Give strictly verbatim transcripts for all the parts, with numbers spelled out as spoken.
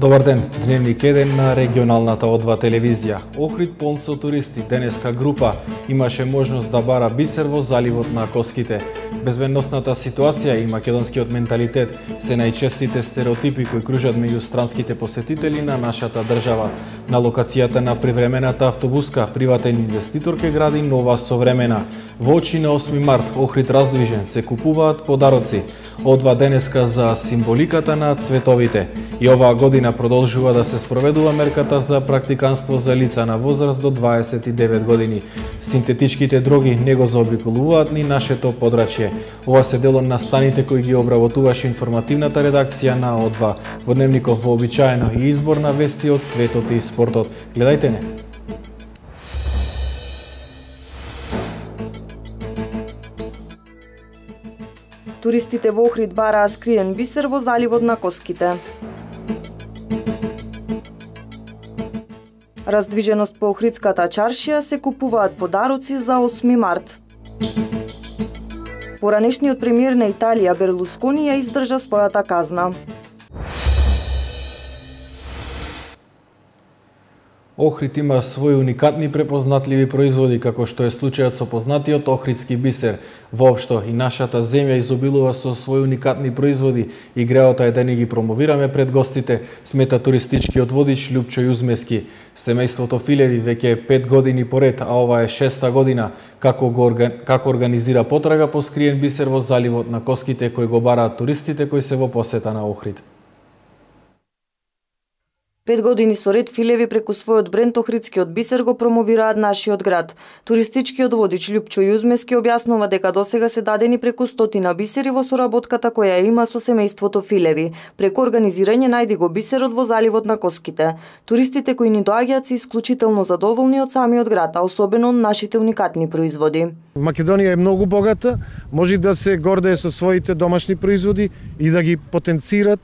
Добар ден, Дневник еден на регионалната О два телевизија. Охрид полн со туристи, денеска група имаше можност да бара бисер во заливот на Коските. Безбедносната ситуација и македонскиот менталитет се најчестите стереотипи кои кружат меѓу странските посетители на нашата држава. На локацијата на привремената автобуска, приватен инвеститор ке гради нова современа. Во очи на осми март, Охрид раздвижен, се купуваат подароци. О два денеска за символиката на цветовите. И оваа година продолжува да се спроведува мерката за практиканство за лица на возраст до дваесет и девет години. Синтетичките дроги не го заобиколуваат ни нашето подрачје. Ова се дел од настаните кои ги обработуваше информативната редакција на О два. Во дневников вообичаено и избор на вести од светот и спортот. Гледајте не. Туристите во Охрид бараа скриен бисер во заливот на Коските. Раздвиженост по Охридската чаршија се купуваат подароци за осми март. Поранешниот премиер на Италија Берлускони ја издржа својата казна. Охрид има своји уникатни препознатливи производи, како што е случајот со познатиот охридски бисер. Воопшто и нашата земја изобилува со своји уникатни производи и греота е да ни ги промовираме пред гостите, смета туристичкиот водич Лјупчо Јузмески. Семејството Филеви веќе е пет години поред, а ова е шеста година како го орган... како организира потрага по скриен бисер во заливот на Коските кој го бараат туристите кои се во посета на Охрид. Пет години со ред Филеви преку својот бренд Охридскиот бисер го промовираат нашиот град. Туристичкиот водич Лјупчо Јузмески објаснува дека досега се дадени преку стотина бисери во соработката која има со семејството Филеви. Преку организирање најди го бисерот во заливот на Коските. Туристите кои ни доаѓаат се исклучително задоволни од самиот град, а особено од нашите уникатни производи. Македонија е многу богата, може да се гордее со своите домашни производи и да ги потенцират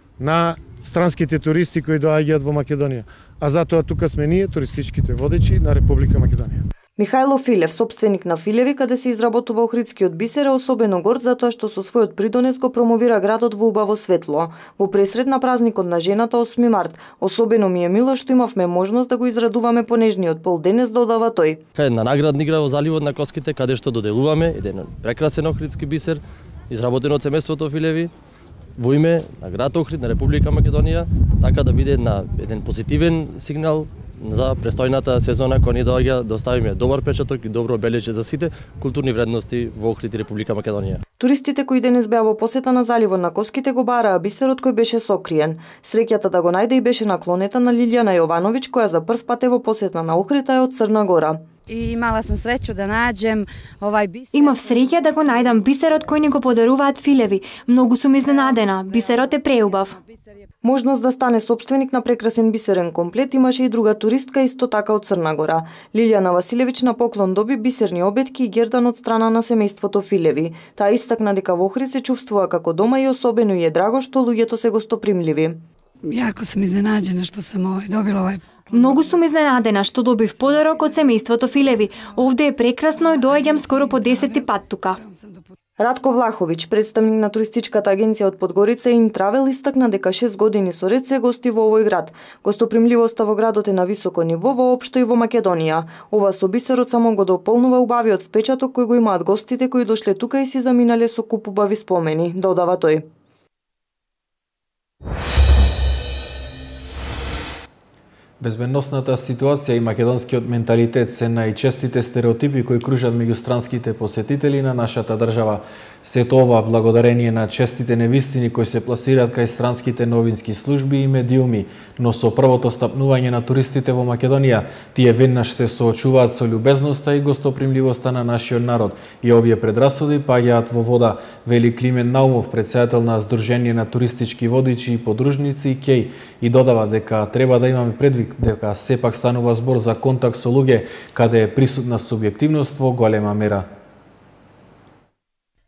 на странските туристи кои доаѓаат во Македонија. А затоа тука сме ние, туристичките водечи на Република Македонија. Михајло Филев, собственик на Филеви, каде се изработува Охридскиот бисер, е особено горд затоа што со својот придонес го промовира градот во убаво светло. Во пресред на празникот на жената осми март, особено ми е мило што имавме можност да го израдуваме по нежниот пол денес, додава тој. Една наградна игра во заливот на Коските, каде што доделуваме еден прекрасен охридски бисер, изработен од семејството Филеви, во име на град Охрид, на Република Македонија, така да биде на еден позитивен сигнал за престојната сезона која ни доаѓа, да оставиме добар печаток и добро обележје за сите културни вредности во Охрид и Република Македонија. Туристите кои денес беа во посета на заливот на Коските го бараа бисерот кој беше сокриен. Среќата да го најде и беше наклонета на Лилијана Јовановиќ, која за прв пат е во посета на Охрид, е од Црна Гора. И имала сам среќу да наđem овај бисер. Имав среќа да го најдам бисерот кој ни го подаруваат Филеви. Многу сум изненадена. Бисерот е преубав. Можност да стане собственик на прекрасен бисерен комплет имаше и друга туристка исто така од Црна Гора. Лилијана Василевиќ на поклон доби бисерни обетки и гердан од страна на семејството Филеви. Таа истакна дека во Охрид се чувствува како дома и особено и е драго што луѓето се гостопримливи. Јако сум изненаđена што сам овај добила овај. Многу сум изненадена што добив подарок од семејството Филеви. Овде е прекрасно и доаѓам скоро по десети пат тука. Радко Влаховиќ, представник на туристичката агенција од Подгорица Интравел, истакна дека шест години со ред се гости во овој град. Гостопримливоста во градот е на високо ниво воопшто и во Македонија. Ова со бисерот само го дополнува убавиот впечаток кој го имаат гостите кои дошле тука и си заминале со куп убави спомени, додава тој. Безбедносната ситуација и македонскиот менталитет се најчестите стереотипи кои кружат меѓу странските посетители на нашата држава. Сето ова благодарение на честите невистини кои се пласираат кај странските новински служби и медиуми, но со првото стапнување на туристите во Македонија, тие веднаш се соочуваат со љубезноста и гостопримливоста на нашиот народ и овие предрасуди паѓаат во вода, вели Климен Наумов, претседател на Сдружение на туристички водичи и подружници КЕЙ, и додава дека треба да имаме предвид дека сепак станува збор за контакт со луѓе каде е присутна субјективност во голема мера.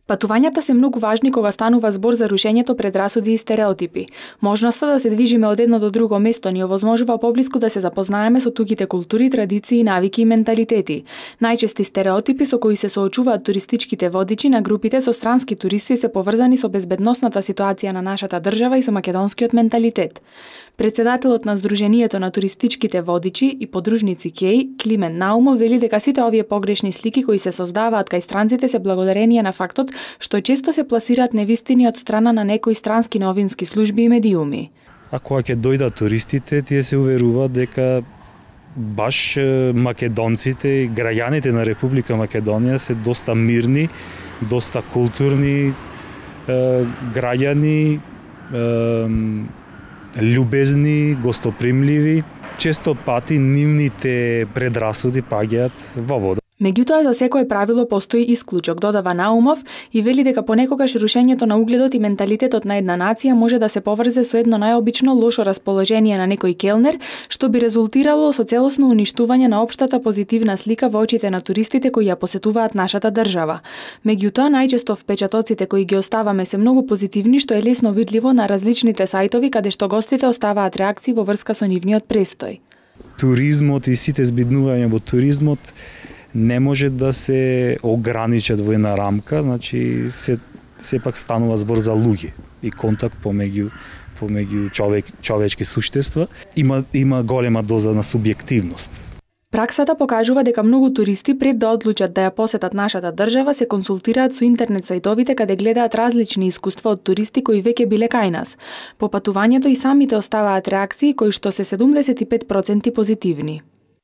Патувањата се многу важни кога станува збор за рушењето предрасуди и стереотипи. Можноста да се движиме од едно до друго место ни овозможува поблиску да се запознаеме со тугите култури, традиции, навики и менталитети. Најчести стереотипи со кои се соочуваат туристичките водичи на групите со странски туристи се поврзани со безбедносната ситуација на нашата држава и со македонскиот менталитет. Председателот на Сдруженијето на туристичките водичи и подружници КЕИ, Климен Наумов, вели дека сите овие погрешни слики кои се создаваат кај странците се благодарение на фактот што често се пласираат невистини од страна на некои странски новински служби и медиуми. А кога ќе дојдат туристите, тие се уверуваат дека баш македонците и граѓаните на Република Македонија се доста мирни, доста културни е, граѓани, е, љубезни, гостопримливи. Често пати нивните предрасуди паѓаат во вода. Меѓутоа, за секое правило постои исклучок, додава Наумов и вели дека понекогаш рушењето на угледот и менталитетот на една нација може да се поврзе со едно најобично лошо расположение на некој келнер, што би резултирало со целосно уништување на општата позитивна слика во очите на туристите кои ја посетуваат нашата држава. Меѓутоа, најчесто впечатоците кои ги оставаме се многу позитивни, што е лесно видливо на различните сајтови каде што гостите оставаат реакции во врска со нивниот престој. Туризмот и сите збиднувања во туризмот не може да се ограничат во една рамка, значи се сепак станува збор за луѓе и контакт помеѓу помеѓу човек човечки суштества. Има има голема доза на субјективност. Праксата покажува дека многу туристи пред да одлучат да ја посетат нашата држава се консултираат со интернет сајтовите каде гледаат различни искуства од туристи кои веќе биле кај нас. По патувањето и самите оставаат реакции кои што се седумдесет и пет проценти позитивни.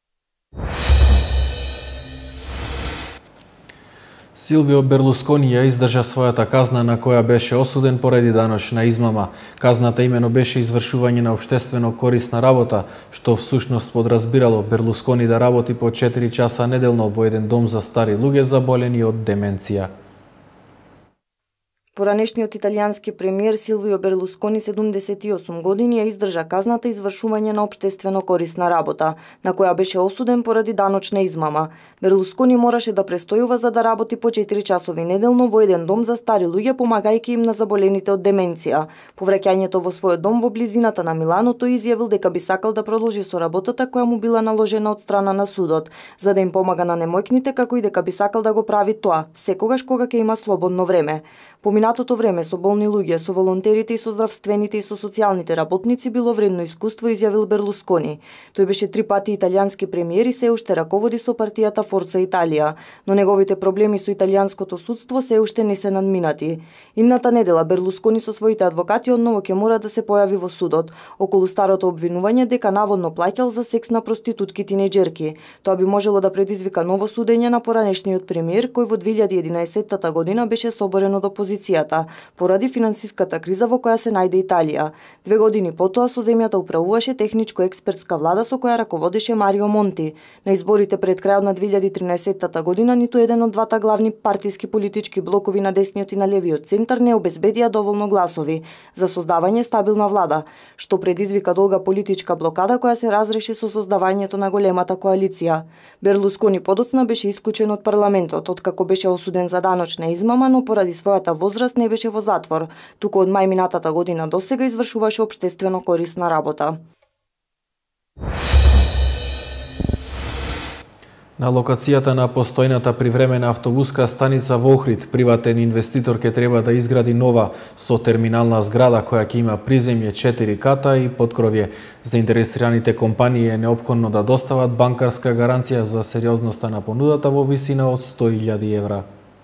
Силвио Берлускони ја издржа својата казна на која беше осуден поради даночна измама. Казната имено беше извршување на општествено корисна работа, што всушност подразбирало Берлускони да работи по четири часа неделно во еден дом за стари луѓе заболени од деменција. Поранешниот италијански премиер Силвио Берлускони, седумдесет и осум години, ја издржа казната извршување на општествено корисна работа, на која беше осуден поради даночна измама. Берлускони мораше да престојува за да работи по четири часови неделно во еден дом за стари луѓе, помагајќи им на заболените од деменција. По враќањето во својот дом во близината на Милано, тој изјавил дека би сакал да продолжи со работата која му била наложена од страна на судот, за да им помага на немојкните, како и дека би сакал да го прави тоа, секогаш кога ќе има слободно време. Поминатото време со болни луѓе, со волонтерите и со здравствените и со социјалните работници било вредно искуство, изјавил Берлускони. Тој беше три пати италијански премиер и се уште раководи со партијата Форца Италија, но неговите проблеми со италијанското судство се уште не се надминати. Идната недела Берлускони со своите адвокати одново ќе мора да се појави во судот околу старото обвинување дека наводно плаќал за секс на проститутки тинејџерки. Тоа би можело да предизвика ново судење на поранешниот премиер кој во две илјади и единаесетта година беше соборен од опозицијата поради финансиската криза во која се најде Италија. Две години потоа со земјата управуваше техничко-експертска влада со која раководеше Марио Монти. На изборите пред крајот на две илјади и тринаесетта година ниту еден од двата главни партиски политички блокови на десниот и на левиот центар не обезбедија доволно гласови за создавање стабилна влада, што предизвика долга политичка блокада која се разреши со создавањето на големата коалиција. Берлускони подоцна беше исклучен од парламентот откако беше осуден за даночна измама, но поради својата возраст не беше во затвор, туку од мај минатата година досега извршуваше општествено корисна работа. На локацијата на постојната привремена автобуска станица во Охрид, приватен инвеститор ќе треба да изгради нова со терминална зграда која ќе има приземје четири ката и поткровје. Заинтересираните компании е неопходно да достават банкарска гаранција за сериозноста на понудата во висина од сто илјади евра.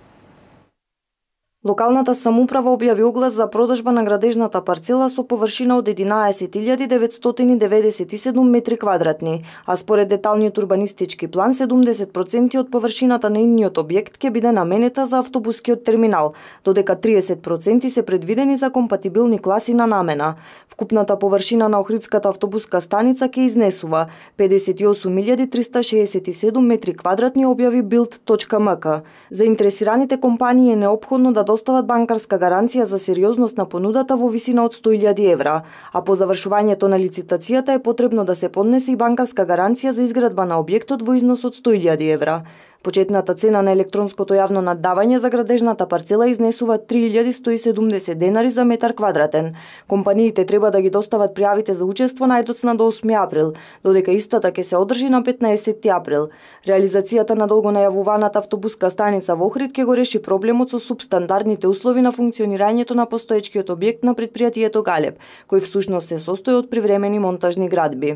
Локалната самоуправа објави оглас за продажба на градежната парцела со површина од единаесет илјади деветстотини деведесет и седум метри квадратни, а според деталниот урбанистички план седумдесет проценти од површината на идниот објект ќе биде наменета за автобускиот терминал, додека триесет проценти се предвидени за компатибилни класи на намена. Вкупната површина на Охридската автобуска станица ќе изнесува педесет и осум илјади триста шеесет и седум метри квадратни, објави билд точка ем ка. Заинтересираните компании е неопходно да достават банкарска гаранција за сериозност на понудата во висина од сто илјади евра, а по завршувањето на лицитацијата е потребно да се поднесе и банкарска гаранција за изградба на објектот во износ од сто илјади евра. Почетната цена на електронското јавно наддавање за градежната парцела изнесува три илјади сто и седумдесет денари за метар квадратен. Компаниите треба да ги достават пријавите за учество најдоцна до осми април, додека истата ќе се одржи на петнаесетти април. Реализацијата на долго најавуваната автобуска станица во Охрид ќе го реши проблемот со субстандардните услови на функционирањето на постоечкиот објект на предпријатието Галеб, кој всушност се состои од привремени монтажни градби.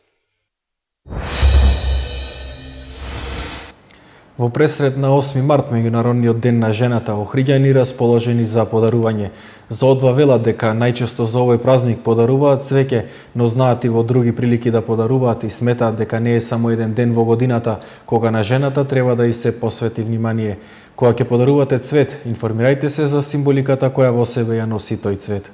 Во пресред на осми март, меѓународниот ден на жената, охриѓани расположени за подарување. За одва велат дека најчесто за овој празник подаруваат цвеќе, но знаат и во други прилики да подаруваат и сметаат дека не е само еден ден во годината кога на жената треба да и се посвети внимание. Кога ќе подарувате цвет, информирајте се за символиката која во себе ја носи тој цвет.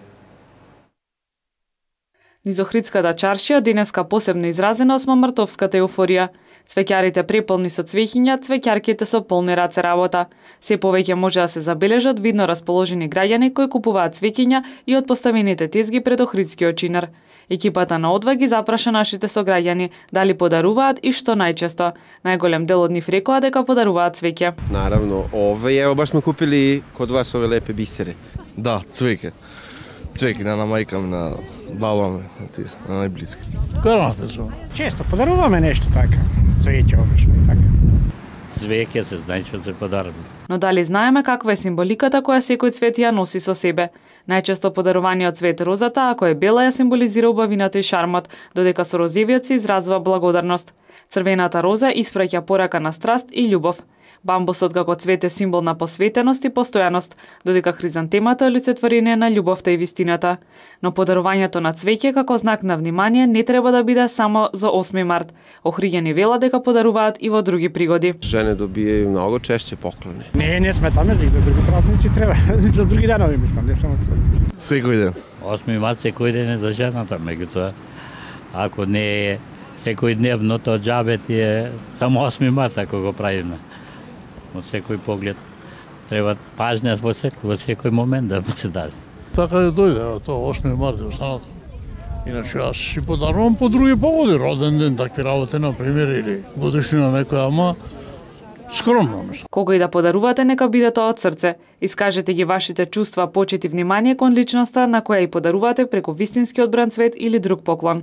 Низ Охридската чаршија денеска посебно изразена осмомартовската еуфорија. Цвеќарите преполни со цвеќиња, цвеќарките со полни раце работа. Се повеќе може да се забележат видно расположени граѓани кои купуваат цвеќиња и од поставените тезги пред Охридскиот чинар. Екипата на Одва ги запраша нашите сограѓани дали подаруваат и што најчесто. Најголем дел од нив рекоа дека подаруваат цвеќе. Наравно, ове ево баш сме купили код вас ове лепе бисери. Да, цвеќе. Цвеќе на мајка ми, на баба ми, на најблиски. Корона безумно. Често подаруваме нешто така. Цвеќе обично и така. Цвеќе се знајќа се подарува. Но дали знаеме каква е символиката која секој цвет ја носи со себе? Најчесто подаруваниот цвет розата, ако е бела, ја символизира убавината и шармот, додека со розевиот се изразува благодарност. Црвената роза испраќа порака на страст и љубов. Бамбусот како цвет е символ на посветеност и постојаност, додека хризантемата е олицетворение на љубовта и вистината. Но подарувањето на цвеќе како знак на внимание не треба да биде само за осми март. Охриѓани велат дека подаруваат и во други пригоди. Жене добијају многу чешće поклони. Не, не сметаме за други празници треба, за други денови мислам, не само празници. Секој ден. осми март секој ден е за жената, меѓутоа ако не е секој дневно, то џабе ти е само осми март ако го правиме. Во секој поглед треба пажња во секој, во секој момент да се даде. Така да дојде, тоа осми март е останато. Иначе аз си подарувам по други поводи, роден ден, такви работи, например, или годишнина некоја, ама скромно мислам. Кога и да подарувате, нека биде тоа од срце. Искажете ги вашите чувства, почит и внимание кон личноста на која и подарувате преку вистинскиот бран цвет или друг поклон.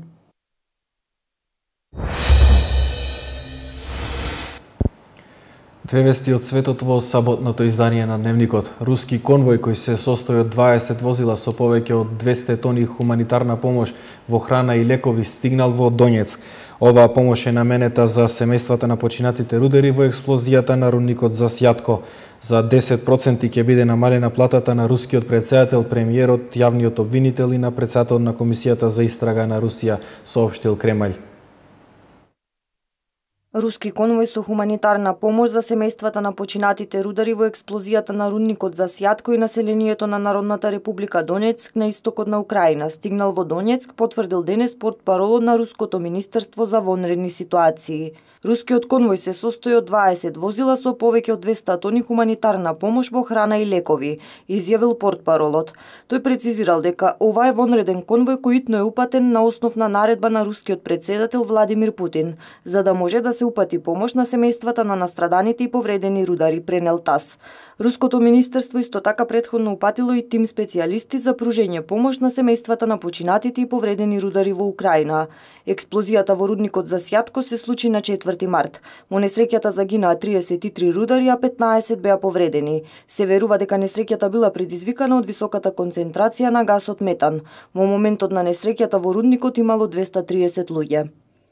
Две вести од светот во саботното издание на Дневникот. Руски конвој кој се состои од дваесет возила со повеќе од двесте тони хуманитарна помош во храна и лекови стигнал во Донецк. Оваа помош е наменета за семејствата на починатите рудери во експлозијата на рудникот за Сјатко. За десет проценти ќе биде намалена платата на рускиот претседател, премиерот, јавниот обвинител и на претседателот на Комисијата за истрага на Русија, соопштил Кремљ. Руски конвој со хуманитарна помош за семејствата на починатите рудари во експлозијата на рудникот за Сјатко и населението на Народната република Донецк на истокот на Украина стигнал во Донецк, потврдил денес портпаролот на Руското министерство за вонредни ситуации. Рускиот конвој се состои од дваесет возила со повеќе од двесте тони хуманитарна помош во храна и лекови, изјавил портпаролот. Тој прецизирал дека ова е вонреден конвој кој итно е упатен на основ на наредба на рускиот претседател Владимир Путин, за да може да се упати помош на семејствата на настраданите и повредени рудари, пренел ТАС. Руското министерство исто така претходно упатило и тим специјалисти за пружење помош на семејствата на починатите и повредени рудари во Украина. Експлозијата во рудникот за Сјатко се случи на четврти март. Во несреќата загинаа триесет и три рудари, а петнаесет беа повредени. Се верува дека несреќата била предизвикана од високата концентрација на гасот метан. Во моментот на несреќата во рудникот имало двесте триесет луѓе.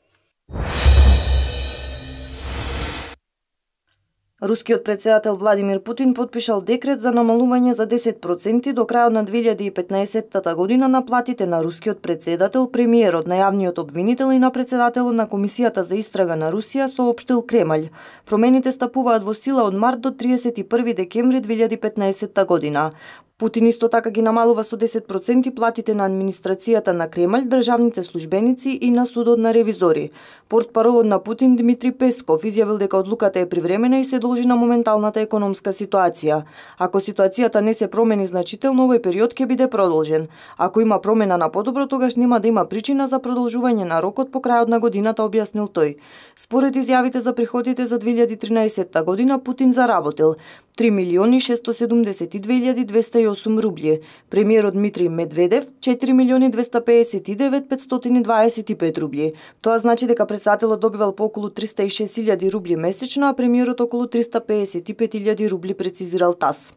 Рускиот претседател Владимир Путин потпишал декрет за намалување за десет проценти до крајот на две илјади и петнаесетта година на платите на рускиот претседател, премиерот, најавниот обвинител и на претседателот на Комисијата за истрага на Русија, соопштил Кремљ. Промените стапуваат во сила од март до триесет и први декември две илјади и петнаесетта година. Путин исто така ги намалува со десет проценти платите на администрацијата на Кремљ, државните службеници и на судот на ревизори. Портпаролот на Путин Дмитрий Песков изјавил дека одлуката е привремена и се должи на моменталната економска ситуација. Ако ситуацијата не се промени значително, овој период ќе биде продолжен. Ако има промена на подобро, тогаш нема да има причина за продолжување на рокот по крајот на годината, објаснил тој. Според изјавите за приходите за две илјади и тринаесетта година, Путин заработил три милиони шесто седумдесет и две илјади двеста и осум рубли. Премиерот Дмитрий Медведев четири милиони двеста пеесет и девет петстотини и дваесет и пет рубли. Тоа значи дека претседателот добивал по околу триста и шест илјади рубли месечно, а премиерот околу триста пеесет и пет илјади рубли, прецизирал ТАСС.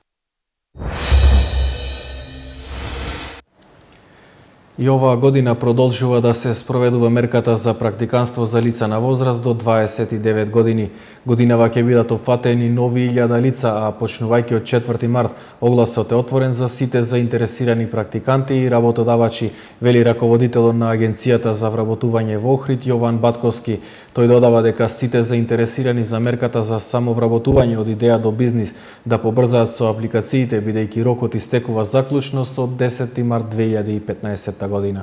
И оваа година продолжува да се спроведува мерката за практиканство за лица на возраст до дваесет и девет години. Годинава ќе бидат опфатени нови илјада лица, а почнувајќи од четврти март огласот е отворен за сите заинтересирани практиканти и работодавачи, вели раководителот на Агенцијата за вработување во Охрид Јован Батковски. Тој додава дека сите заинтересирани за мерката за самовработување од идеја до бизнис да побрзаат со апликациите, бидејќи рокот истекува заклучно со десети март две илјади и петнаесетта година.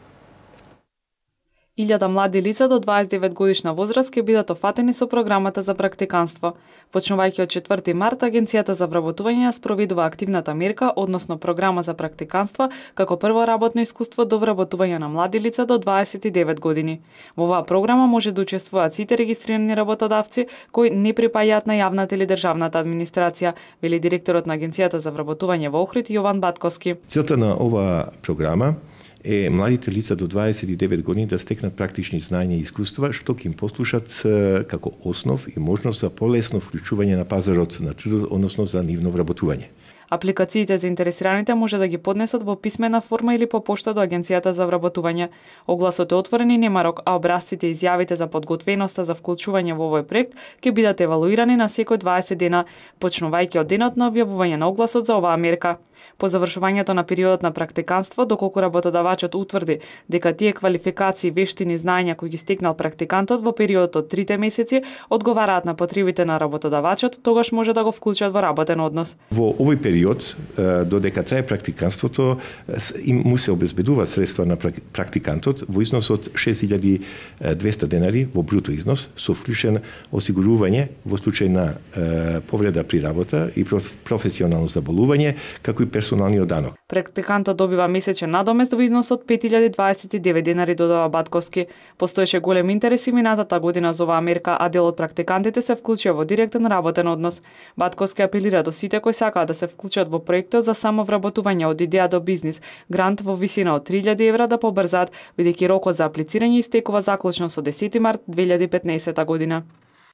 Илјада млади лица до дваесет и девет годишна возраст ќе бидат офатени со програмата за практиканство. Почнувајќи од четврти март, Агенцијата за вработување спроведува активната мерка, односно програма за практиканство, како прво работно искуство до вработување на млади лица до дваесет и девет години. Во оваа програма може да учествуваат сите регистрирани работодавци кои не припаѓаат на јавната или државната администрација, вели директорот на Агенцијата за вработување во Охрид Јован Батковски. Целта на оваа програма е младите лица до дваесет и девет години да стекнат практични знања и искуства, што ќе им послушат како основ и можност за полесно вклучување на пазарот на трудот, односно за нивно вработување. Апликациите за интересираните може да ги поднесат во писмена форма или по пошта до Агенцијата за вработување. Огласот е отворен и нема рок, а образците и изјавите за подготвеноста за вклучување во овој проект ќе бидат евалуирани на секој дваесет дена, почнувајќи од денот на објавување на огласот за оваа мерка. По завршувањето на периодот на практиканство, доколку работодавачот утврди дека тие квалификации, вештини, знања кои ги стекнал практикантот во периодот од трите месеци одговараат на потребите на работодавачот, тогаш може да го вклучат во работен однос. Во овој период, додека трае практиканството, им му се обезбедува средства на практикантот во износ од шест илјади двеста денари во бруто износ, со вклучен осигурување во случај на повреда при работа и професионално заболување, како и персоналниот данок. Практикантот добива месечен надомест во износ од пет илјади дваесет и девет денари, додава Батковски. Постоеше голем интерес и минатата година за оваа мерка, а дел од практикантите се вклучија во директен работен однос. Батковски апелира до сите кои сакаат да се вклучат во проектот за самовработување од идеја до бизнис, грант во висина од три илјади евра да побрзаат, бидејќи рокот за аплицирање истекува заклучно со десети март две илјади и петнаесетта година.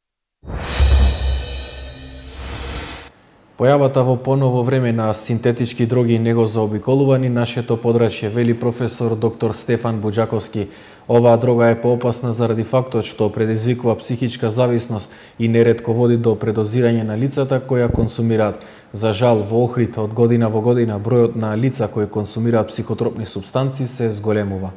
Појавата во поново време на синтетички дроги не го заобиколува ни нашето подрачје, вели професор доктор Стефан Буџаковски. Оваа дрога е поопасна заради фактот што предизвикува психичка зависност и неретко води до предозирање на лицата кои ја консумираат. За жал, во Охрид од година во година бројот на лица кои консумираат психотропни супстанци се зголемува.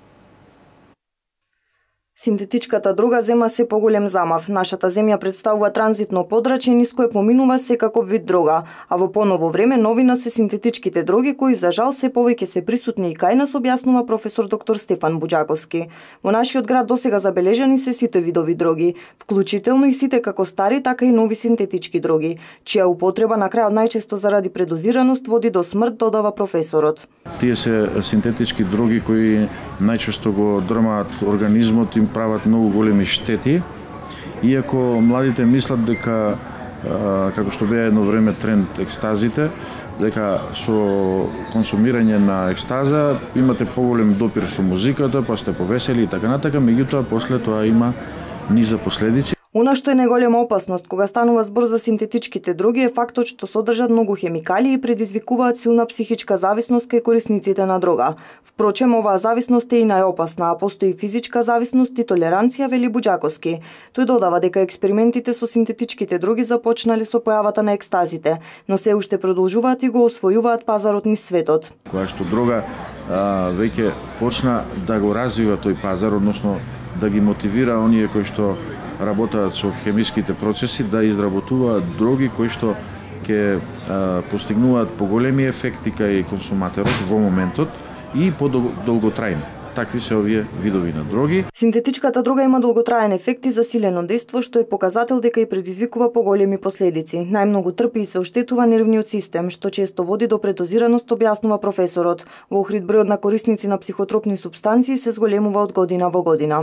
Синтетичката дрога зема се поголем замав. Нашата земја представува транзитно подрачје низ кое поминува секаков вид дрога, а во поново време новина се синтетичките дроги кои за жал се повеќе се присутни и кај нас, објаснува професор доктор Стефан Буџаковски. Во нашиот град досега забележани се сите видови дроги, вклучително и сите како стари, така и нови синтетички дроги, чија употреба на крајот најчесто заради предозираност води до смрт, додава професорот. Тие се синтетички дроги кои најчесто го дрмаат организмот, им прават многу големи штети, иако младите мислат дека, како што беа едно време тренд екстазите, дека со консумирање на екстаза имате поголем допир со музиката, па сте повесели и така натака, меѓутоа после тоа има низа последици. Она што е најголема опасност кога станува збор за синтетичките дроги е фактот што содржат многу хемикалии и предизвикуваат силна психичка зависност кај корисниците на дрога. Впрочем, оваа зависност е и најопасна, а постои физичка зависност и толеранција, вели Буџаковски. Тој додава дека експериментите со синтетичките дроги започнале со појавата на екстазите, но се уште продолжуваат и го освојуваат пазарот низ светот. Која што дрога а, веќе почна да го развива тој пазар, односно да ги мотивира оние кои што работаат со хемиските процеси да изработуваат дроги кои што ќе постигнуваат поголеми ефекти кај консуматорот во моментот и подолготрајни. Такви се овие видови на дроги. Синтетичката дрога има долготраен ефект и засилено дејство, што е показател дека и предизвикува поголеми последици. Најмногу трпи и се оштетува нервниот систем, што често води до предозираност, објаснува професорот. Во Охрид бројот на корисници на психотропни супстанции се зголемува од година во година.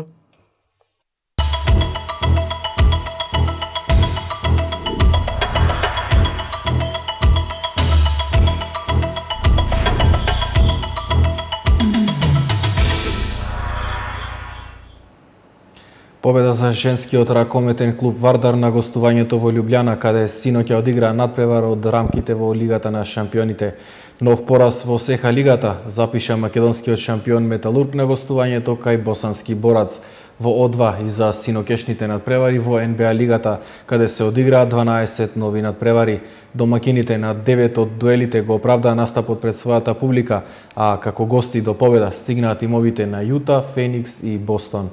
Победа за женскиот ракометен клуб Вардар на гостувањето во Љубљана, каде синоќа одигра надпревар од рамките во Лигата на шампионите. Нов пораз во СЕХА лигата запиша македонскиот шампион Металург на гостувањето кај босански Борац. Во О два и за синокешните надпревари во Ен Бе А лигата, каде се одиграа дванаесет нови надпревари. Домакините на девет од дуелите го оправдаа настапот пред својата публика, а како гости до победа стигнаат тимовите на Јута, Феникс и Бостон.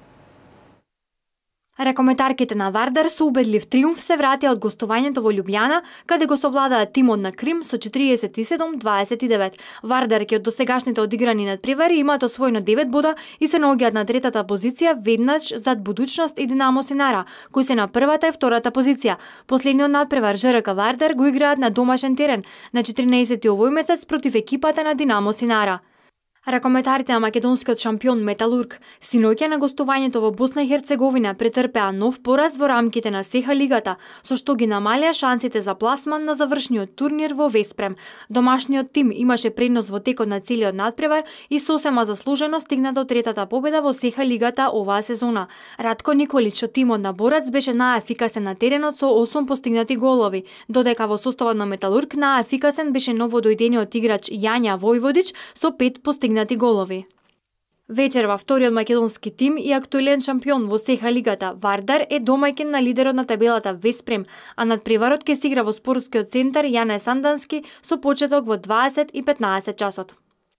Ракометарките на Вардар со убедлив триумф се вратија од гостувањето во Љубљана, каде го совладаа тимот на Крим со четириесет и седум дваесет и девет. Вардар ќе од досегашните одиграни надпревари имаат освоено девет бода и се наоѓаат на третата позиција, веднаш зад Будучност и Динамо Синара, кои се на првата и втората позиција. Последниот надпревар Ж Р К Вардар го играат на домашен терен на четирнаесети овој месец против екипата на Динамо Синара. Ракометарите на македонскиот шампион Металург синоќа на гостувањето во Босна и Херцеговина претрпеа нов пораз во рамките на СЕХА лигата, со што ги намалија шансите за пласман на завршниот турнир во Веспрем. Домашниот тим имаше предност во текот на целиот надпревар и сосема заслужено стигна до третата победа во СЕХА лигата оваа сезона. Радко Николич од тимот на Борац беше наефикасен на теренот со осум постигнати голови, додека во составот на Металург наефикасен беше новодојдениот играч Јања Војводич со пет постигнати голови. Вечер во вториот македонски тим и актуелен шампион во СЕХА лигата Вардар е домаќин на лидерот на табелата Веспрем, а надпреварот ќе се игра во спортскиот центар Јане Сандански со почеток во дваесет и петнаесет часот.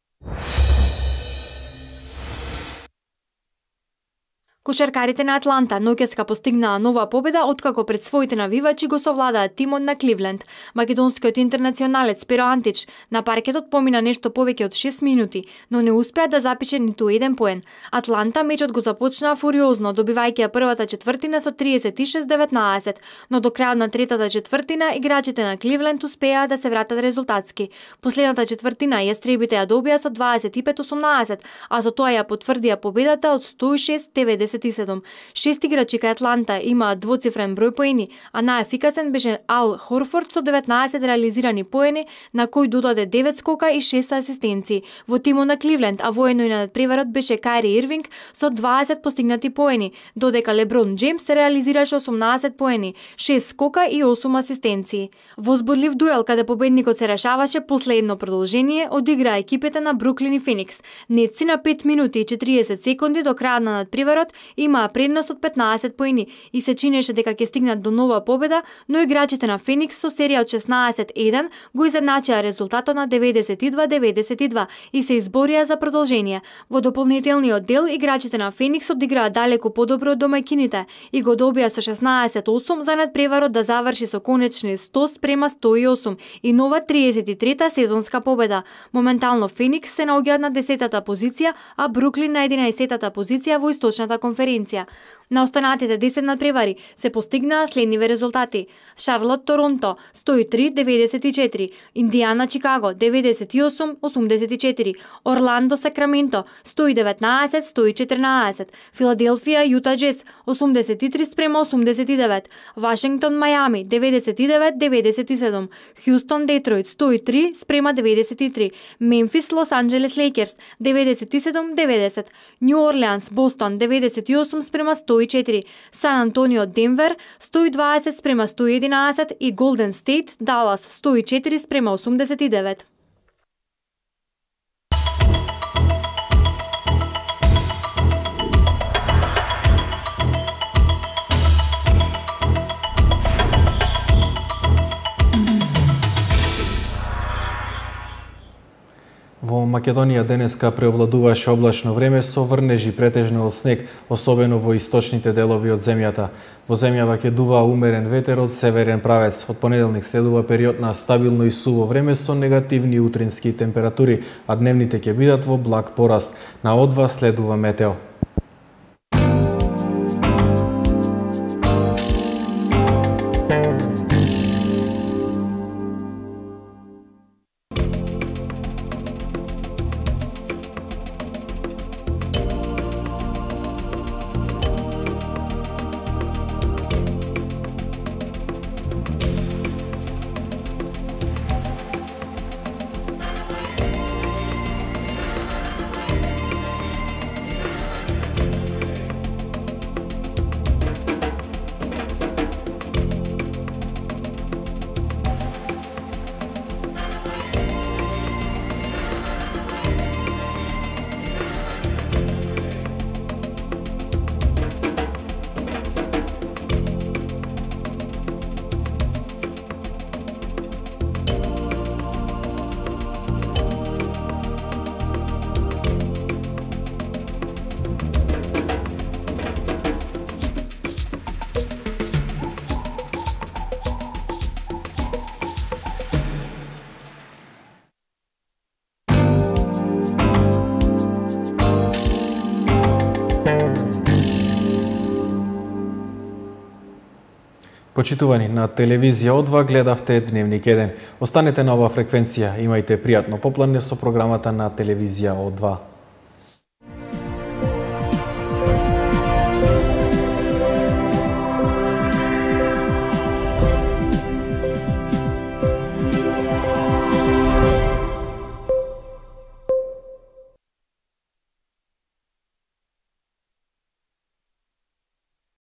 Кошаркарите на Атланта ноќеска постигнаа нова победа откако пред своите навивачи го совладаат тимот на Кливленд. Македонскиот интернационалец Перо Антич на паркетот помина нешто повеќе од шест минути, но не успеа да запише ниту еден поен. Атланта мечот го започнаа фуриозно, добивајќи ја првата четвртина со триесет и шест деветнаесет, но до крајот на третата четвртина играчите на Кливленд успеа да се вратат резултатски. Последната четвртина јастребите ја добија со дваесет и пет осумнаесет, а со тоа ја потврдија победата од сто и шест деветдесет и седум. Шест играчи кај Атланта имаат двоцифрен број поени, а најефикасен беше Ал Хорфорд со деветнаесет реализирани поени, на кој додаде девет скока и шест асистенции. Во тимот на Кливленд, а воедно и на надпреварот беше Кајри Ирвинг со дваесет постигнати поени, додека Леброн Джеймс реализираше осумнаесет поени, шест скока и осум асистенции. Возбудлив дуел каде победникот се решаваше после едно продолжение, одиграа екипите на Бруклин и Феникс. Нетси на пет минути и четириесет секунди до крајот на надпреварот имаа предност од петнаесет поени и се чинеше дека ќе стигнат до нова победа, но играчите на Феникс со серија од шеснаесет еден го изедначија резултатот на деветдесет и два деветдесет и два и се изборија за продолжение. Во дополнителниот дел играчите на Феникс одиграа далеку подобро од домаќините и го добија со шеснаесет осум за надпреварот да заврши со конечни сто спрема сто и осум и нова триесет и трета сезонска победа. Моментално Феникс се наоѓаат на десетата позиција, а Бруклин на единаесеттата позиција во источната конференција. На останатите десет надпревари се постигнаа следниве резултати: Шарлот Торонто сто и три деветдесет и четири, Индијана Чикаго деветдесет и осум осумдесет и четири, Орландо Сакраменто сто и деветнаесет сто и четрнаесет, Филаделфија Јута Джез осумдесет и три спрема осумдесет и девет, Вашингтон Мајами деветдесет и девет деветдесет и седум, Хјустон Детройт сто и три спрема деветдесет и три, Мемфис Лос Анџелес Лейкерс деветдесет и седум деветдесет, Њу Орлеанс Бостон деветдесет и осум спрема сто и четири, Сан Антонио Денвер сто и дваесет спрема сто и единаесет и Голден Стейт Далас сто и четири спрема осумдесет и девет. Во Македонија денеска преовладуваше облачно време со врнежи претежно од снег, особено во источните делови од земјата. Во земјава ќе дува умерен ветер од северен правец. Од понеделник следува период на стабилно и суво време со негативни утрински температури, а дневните ќе бидат во благ пораст. На Одва следува метео. Почитувани, на телевизија Одва гледавте Дневник еден. Останете на оваа фреквенција, имајте пријатно попладне со програмата на телевизија Одва.